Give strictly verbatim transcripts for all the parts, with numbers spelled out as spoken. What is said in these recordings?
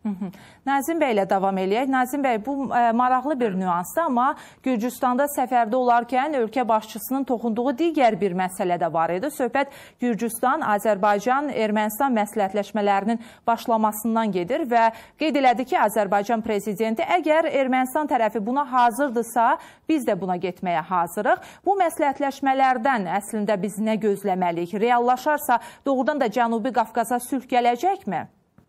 Nazim bəy ilə davam eləyək. Nazim bəy, bu ə, maraqlı bir nüansdır, amma Gürcüstanda səfərdə olarkən ölkə başçısının toxunduğu digər bir məsələ də var idi. Söhbət Gürcüstan, Azərbaycan, Ermənistan məsləhətləşmələrinin başlamasından gedir və qeyd elədi ki, Azərbaycan prezidenti əgər Ermənistan tərəfi buna hazırdırsa, biz də buna getməyə hazırıq. Bu məsləhətləşmələrdən əslində biz nə gözləməliyik? Reallaşarsa doğrudan da Cənubi Qafqaza sülh gələcəkmi?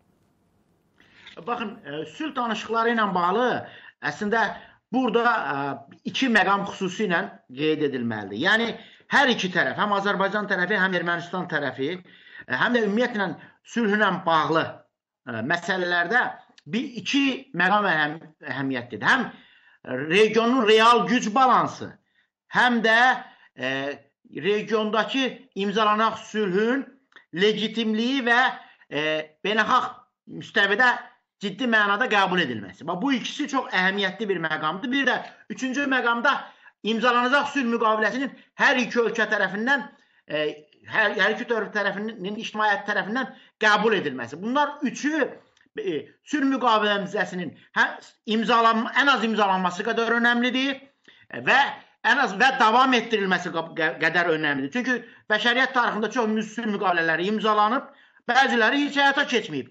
Baxın, sülh danışıqları ilə bağlı əslində burada iki məqam xüsusilə qeyd edilməlidir. Yəni, hər iki tərəf, həm Azərbaycan tərəfi, həm Ermənistan tərəfi, həm də ümumiyyətlə sülhlə bağlı məsələlərdə bir iki məqam əhəm, əhəmiyyətlidir. Həm regionun real güc balansı, həm də e, regiondakı imzalanan sülhün legitimliyi və e, beynəlxalq müstəvidə ciddi mənada qəbul edilməsi. Bu ikisi çox əhəmiyyətli bir məqamdır. Bir də üçüncü məqamda imzalanacaq sülh müqaviləsinin hər iki ölkə tərəfindən, e, hər, hər iki tərəfinin, ictimaiyyət tərəfindən qəbul edilməsi. Bunlar üçü e, sülh müqaviləsinin imzalan, ən az imzalanması qədər önəmlidir və ən az və davam etdirilməsi qədər önəmlidir. Çünki bəşəriyyət tarixində çox sülh müqavilələri imzalanıb, bəziləri heç həyata keçməyib.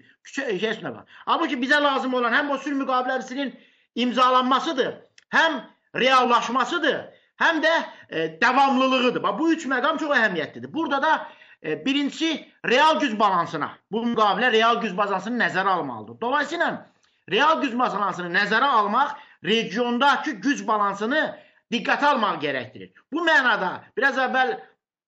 Halbuki bizə lazım olan həm o sülh müqaviləsinin imzalanmasıdır, həm reallaşmasıdır, həm də e, davamlılığıdır. Bu üç məqam çox əhəmiyyətlidir. Burada da e, birincisi real güc balansına, bu müqavilə real güc balansını nəzərə almalıdır. Dolayısıyla real güc balansını nəzərə almaq regiondakı güc balansını diqqətə almaq gərəkdirir. Bu mənada biraz əvvəl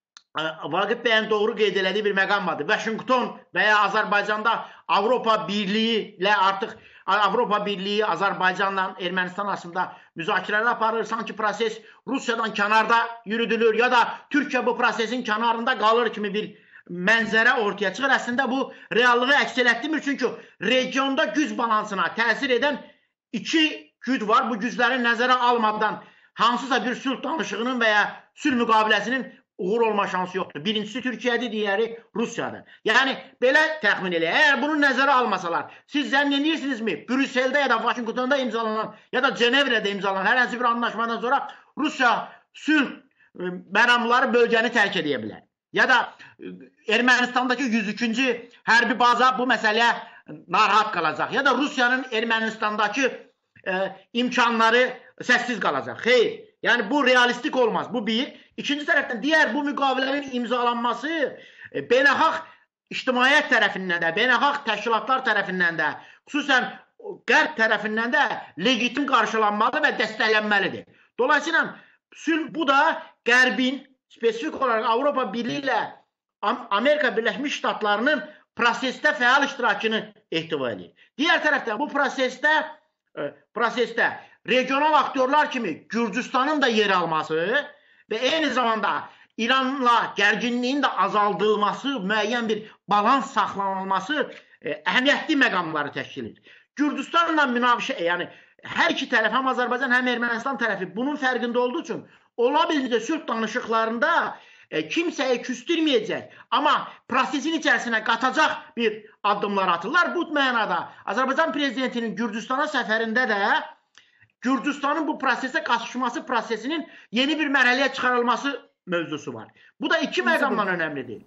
Vaqif bəyin doğru qeyd elədiyi bir məqam vardır. Vaşinqton və ya Azərbaycanda Avropa Birliyi ilə artıq Avropa Birliyi Azərbaycanla Ermənistan arasında müzakirələr aparır. Sanki proses Rusiyadan kənarda yürüdülür ya da Türkiyə bu prosesin kənarında qalır kimi bir mənzərə ortaya çıxır. Əslində bu reallığı əks etdirmir. Çünki regionda güc balansına təsir edən iki güc var. Bu gücləri nəzərə almadan hansısa bir sülh danışığının və ya sülh müqaviləsinin uğur olma şansı yoxdur. Birincisi Türkiyədir, digəri Rusiyadır. Yəni, belə təxmin elə. Əgər bunu nəzərə almasalar, siz zənn edirsinizmi? Brüsseldə ya da Vaşinqtonda imzalanan ya da Cenevre'də imzalanan hər hansı bir anlaşmadan sonra Rusiya sülh məramları bölgəni tərk edə bilər. Ya da Ermənistandakı yüz ikinci hərbi baza bu məsələyə narahat qalacaq. Ya da Rusiyanın Ermənistandakı e, imkanları səssiz qalacaq. Xeyr. Yəni, bu realistik olmaz. Bu bir. İkinci tərəfdən, digər bu müqavilənin imzalanması e, beynəlxalq ictimaiyyət tərəfindən də, beynəlxalq təşkilatlar tərəfindən də, xüsusən qərb tərəfindən də legitim qarşılanmalı və dəstəklənməlidir. Dolayısıyla, sülh bu da qərbin, spesifik olaraq Avropa Birliyi ilə Amerika Birləşmiş Ştatlarının prosesdə fəal iştirakını ehtiva edir. Digər tərəfdən, bu prosesdə, e, prosesdə regional aktyorlar kimi Gürcüstanın da yer alması və eyni zamanda İranla gərginliyin də azaldılması, müəyyən bir balans saxlanılması e, əhəmiyyətli məqamları təşkil edir. Gürcüstanla münaqişə, yəni hər iki tərəf, həm Azərbaycan, həm Ermənistan tərəfi bunun fərqində olduğu üçün ola bildiyi sülh danışıqlarında e, kimsəyi küstürməyəcək, amma prosesin içərisinə qatacaq bir addımlar atırlar. Bu mənada Azərbaycan prezidentinin Gürcüstana səfərində də Gürcüstanın bu prosesə qatışması prosesinin yeni bir mərhələyə çıxarılması mövzusu var. Bu da iki məqamdan önəmlidir.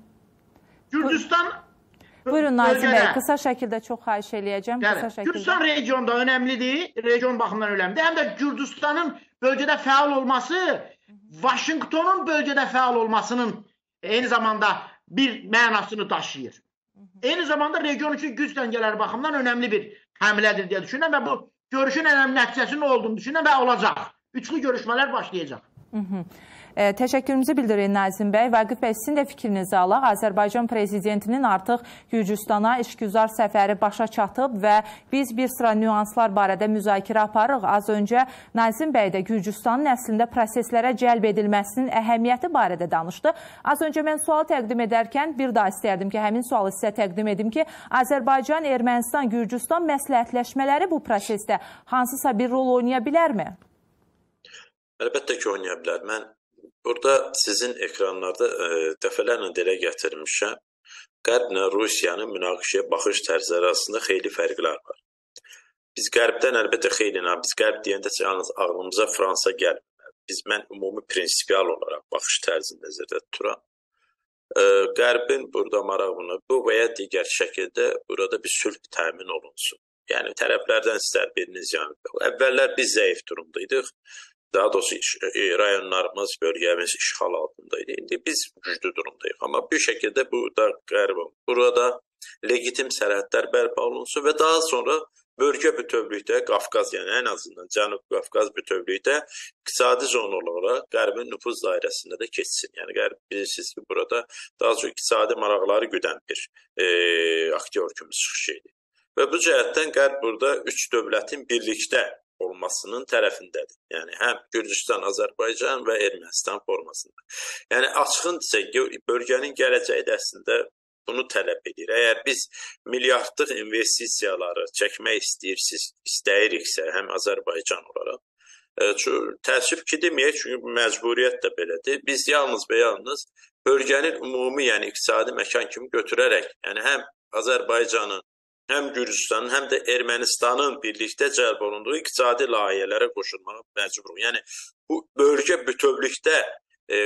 Gürcüstan Buyurun Nazim bəy, qısa şəkildə çox xahiş eləyəcəm. Gürcüstan regionda önəmlidir, region baxımından önəmlidir. Həm də Gürcüstanın bölgədə fəal olması, Vaşinqtonun bölgədə fəal olmasının eyni zamanda bir mənasını daşıyır. Eyni zamanda region üçün güc dəngələri baxımından önəmli bir həmlədir deyə düşünürəm və bu görüşün önəmli nəticəsinin olduğunu düşünürəm və olacaq. Üçlü görüşmələr başlayacaq. Hı -hı. E, təşəkkürümüzü bildirin Nazim bəy. Vaqif bəy, sizin də fikrinizi alaq. Azərbaycan prezidentinin artıq Gürcüstana işgüzar səfəri başa çatıb və biz bir sıra nüanslar barədə müzakirə aparırıq. Az öncə Nazim bəy də Gürcüstanın əslində proseslərə cəlb edilməsinin əhəmiyyəti barədə danışdı. Az öncə mən sual təqdim edərkən bir daha istərdim ki, həmin sualı sizə təqdim edim ki, Azərbaycan, Ermənistan, Gürcüstan məsləhətləşmələri bu prosesdə hansısa bir rol oynaya bilərmi? Əlbəttə ki, oynaya bilər. Mən burada sizin ekranlarda e, dəfələrlə dilə gətirmişəm. Qərblə Rusiyanın münaqişəyə baxış tərzi arasında xeyli fərqlər var. Biz Qərbdən əlbəttə xeyli, biz Qərb deyəndə yalnız ağlımıza Fransa gəlmir. Biz mən ümumi prinsipial olaraq baxış tərzini nəzərdə tuturam. Qərbin burada marağını bu və ya digər şəkildə burada bir sülh təmin olunsun. Yəni tərəflərdən istər biriniz yəni. Əvvəllər biz zəif durumdaydıq. Daha doğrusu rayonlarımız, bölgəmiz işğal altındaydı. İndi biz güclü durumdayıq. Amma bir şəkildə bu da Qərb burada legitim sərhədlər bərpa olunsun və daha sonra bölgə bütövlükdə Qafqaz, yəni ən azından Cənub Qafqaz bütövlükdə iqtisadi zon olaraq Qərbin nüfuz dairəsində də keçsin. Yəni Qərb bilirsiniz ki, burada daha çox iqtisadi maraqları güdən bir e, aktyor kimi çıxış edir. Və bu cəhətdən Qərb burada üç dövlətin birlikdə olmasının tərəfindədir. Yəni həm Gürcüstan, Azərbaycan və Ermənistan formasında. Yəni açığın desək ki, bölgənin gələcəyi də əslində bunu tələb edir. Əgər biz milyardlıq investisiyaları çəkmək istəyirsiz, istəyiriksə, həm Azərbaycan olaraq, e, təəssüf ki, deməyək, çünki bu məcburiyyət də belədir. Biz yalnız və yalnız bölgənin ümumi, yəni iqtisadi məkan kimi götürərək, yəni həm Azərbaycanın, həm Gürcüstanın, həm də Ermənistanın birlikdə cəlb olunduğu iqtisadi layihələrə qoşulmağa məcburuq. Yəni bu bölgə bütövlükdə E,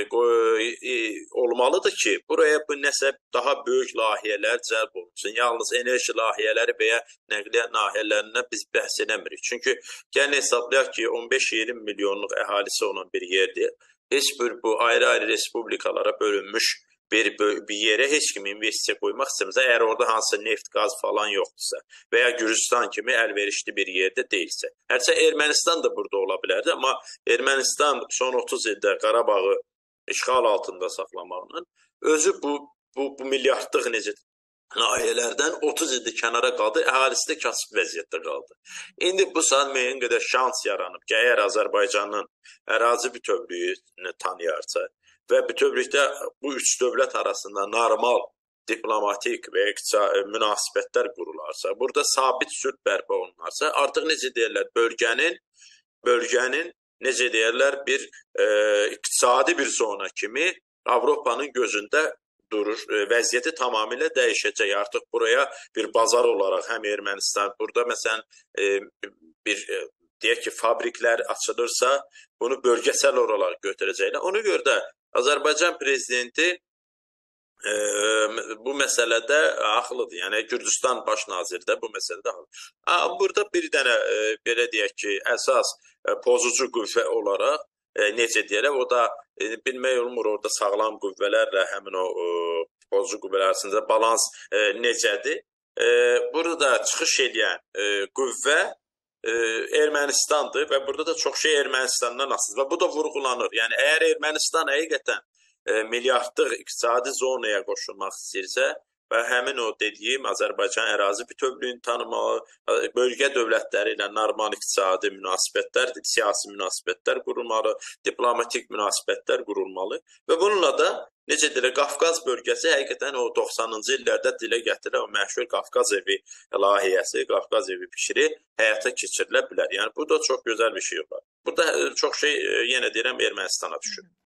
e, olmalıdır ki, buraya bu nəsə daha böyük layihələr cəlb olunsun. Yalnız enerji layihələri və ya nəqliyyat layihələrindən biz bəhs edəmirik. Çünki gəlin hesablayaq ki, on beş iyirmi milyonluq əhalisi olan bir yerdir. Heç bir bu ayrı-ayrı respublikalara bölünmüş bir, bir yerə heç kim investisiya qoymaq istəmirsə, əgər orada hansısa neft, qaz falan yoxdursa və ya Gürcüstan kimi əlverişli bir yerdə deyilsə. Hərçə Ermənistan da burada ola bilərdi, amma Ermənistan son otuz ildə Qarabağı işğal altında saxlamağının özü bu, bu, bu milyardlıq necə layihələrdən otuz ildir kənara qaldı, əhalisi də kasıb vəziyyətdə qaldı. İndi bu saat müəyyən qədər şans yaranıb ki, əgər Azərbaycanın ərazi bütövlüyünü tanıyarsa və bütövlükdə bu üç dövlət arasında normal diplomatik və münasibətlər qurularsa, burada sabit sülh bərpa olunarsa, artıq necə deyirlər, bölgənin bölgənin necə deyərlər, bir e, iqtisadi bir zona kimi Avropanın gözündə durur. E, vəziyyəti tamamilə dəyişəcək. Artıq buraya bir bazar olaraq həm Ermənistan, burada məsələn e, bir e, deyək ki, fabriklər açılırsa, bunu bölgəsəl olaraq götürəcəklər. Ona görə də Azərbaycan prezidenti e, bu məsələdə haqlıdır. Yəni Gürcüstan baş naziri də bu məsələdə haqlıdır. Amma burada bir dənə e, belə deyək ki, əsas pozucu qüvvə olaraq e, necə deyərək, o da e, bilmək olmur orada sağlam qüvvələrlə həmin o e, pozucu qüvvələr arasında balans e, necədir. E, burada çıxış edən e, qüvvə e, Ermənistandır və burada da çox şey Ermənistandan asılıdır və bu da vurğulanır. Yəni əgər Ermənistan həqiqətən e, milyardlıq iqtisadi zonaya qoşulmaq istəyirsə və həmin o dediyim Azərbaycan ərazi bütövlüyünü tanımalı, bölgə dövlətləri ilə normal iqtisadi münasibətlər, siyasi münasibətlər qurulmalı, diplomatik münasibətlər qurulmalı və bununla da necə deyirlər, Qafqaz bölgəsi həqiqətən o doxsanıncı illərdə dilə gətirən o məşhur Qafqaz evi layihəsi, Qafqaz evi fikri həyata keçirilə bilər. Yəni bu da çox gözəl bir şey olar. Burada çox şey yenə deyirəm Ermənistana düşür.